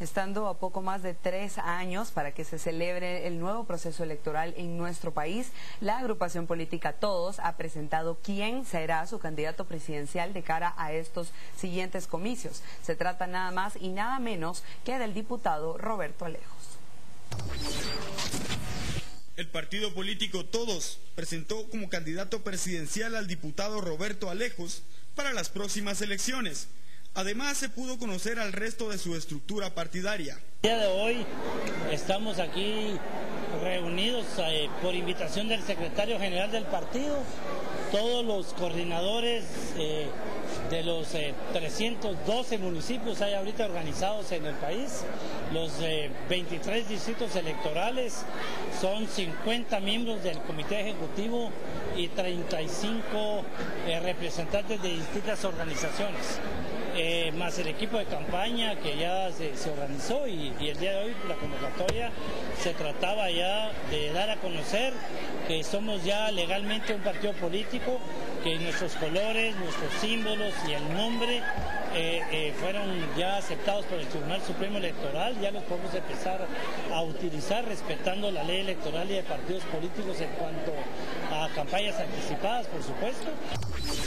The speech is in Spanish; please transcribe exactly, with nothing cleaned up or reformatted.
Estando a poco más de tres años para que se celebre el nuevo proceso electoral en nuestro país, la agrupación política Todos ha presentado quién será su candidato presidencial de cara a estos siguientes comicios. Se trata nada más y nada menos que del diputado Roberto Alejos. El partido político Todos presentó como candidato presidencial al diputado Roberto Alejos para las próximas elecciones. Además, se pudo conocer al resto de su estructura partidaria. El día de hoy estamos aquí reunidos eh, por invitación del secretario general del partido, todos los coordinadores eh, de los eh, trescientos doce municipios hay ahorita organizados en el país, los eh, veintitrés distritos electorales, son cincuenta miembros del comité ejecutivo y treinta y cinco eh, representantes de distintas organizaciones. Eh, más el equipo de campaña que ya se, se organizó y, y el día de hoy la convocatoria se trataba ya de dar a conocer que somos ya legalmente un partido político, que nuestros colores, nuestros símbolos y el nombre eh, eh, fueron ya aceptados por el Tribunal Supremo Electoral, ya los podemos empezar a utilizar respetando la ley electoral y de partidos políticos en cuanto a campañas anticipadas, por supuesto.